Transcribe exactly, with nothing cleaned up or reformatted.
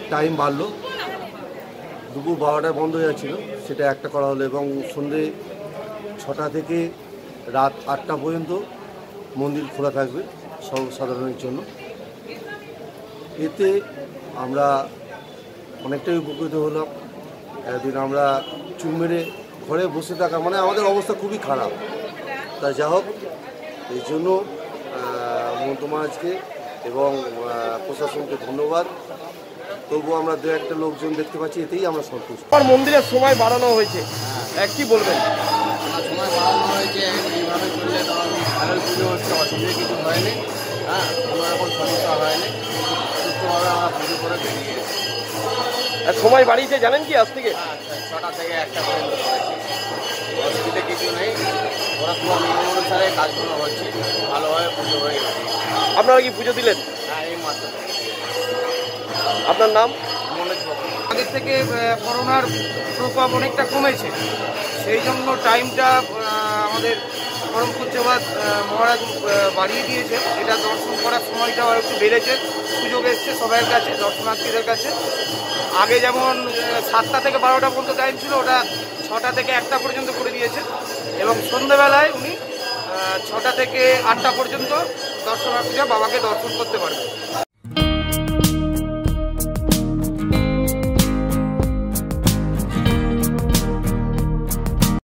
Time বাড়লো, দুপুর বারোটায় বন্ধ হয়ে যাচ্ছিল, সেটা একটা করা হলো এবং সন্ধ্যে ছটা থেকে রাত আটটা পর্যন্ত মন্দির খোলা থাকবে সর্বসাধারণের জন্য। এতে আমরা অনেকটাই উপকৃত হলাম। একদিন আমরা চুপ মেরে ঘরে বসে থাকা মানে আমাদের অবস্থা খুবই খারাপ। তা যা হোক, এই জন্য মমতা মহারাজকে এবং প্রশাসনকে ধন্যবাদ। তবুও আমরা দু একটা লোকজন দেখতে পাচ্ছি, এতেই আমরা সন্তুষ্ট। মন্দিরের সময় বাড়ানো হয়েছে, কি বলবেন? সময় বাড়ানো হয়েছে, এইভাবে চললে ভালো পুজো হচ্ছে, অসুবিধা কিছু হয়নি। হ্যাঁ, কোনো রকম সমস্যা হয়নি, সুস্থভাবে আমরা পুজো করে বেরিয়ে গেছি। সময় বাড়িয়েছে জানেন কি আজ থেকে? ছটা থেকে একটা পর্যন্ত করেছি, অসুবিধা কিছু নেই। ওরা পুরো নিয়ম অনুসারে কাজগুলো হচ্ছে, ভালোভাবে পুজো হয়ে গেছে। আপনারা কি পুজো দিলেন? হ্যাঁ, এই মাত্র। আপনার নাম? আগের থেকে করোনার প্রকোপ অনেকটা কমেছে, সেই জন্য টাইমটা আমাদের পরম পূজ্যপাদ মহারাজ বাড়িয়ে দিয়েছে। এটা দর্শন করার সময়টাও একটু বেড়েছে, সুযোগ এসছে সবার কাছে, দর্শনার্থীদের কাছে। আগে যেমন সাতটা থেকে বারোটা পর্যন্ত টাইম ছিল, ওটা ছটা থেকে একটা পর্যন্ত করে দিয়েছে এবং সন্ধ্যেবেলায় উনি ছটা থেকে আটটা পর্যন্ত দর্শনার্থীরা বাবাকে দর্শন করতে পারবে।